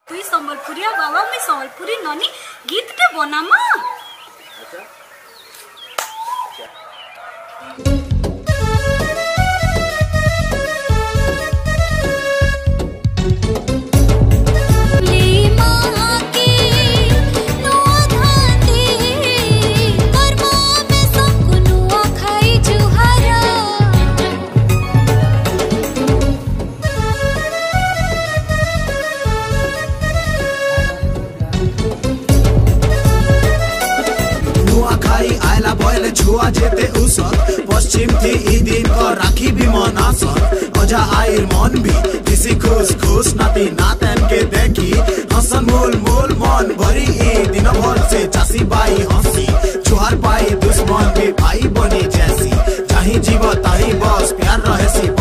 तुई संबलपुरिया बाबा मैं संबलपुरी ननी गीत टे बनामा। छुआ जेते उसत पश्चिम थी ई दिन को राखी भी मनासत अजा आइर मन भी किसी खुश खुश नाती नातन के देखी हसन मोल मोल मन भरी ई दिन भर से चासी बाई हंसी जुहार पाई दुश्मन भी भाई बनी जैसी चाहे जीव ताही बस प्यार रहे सी।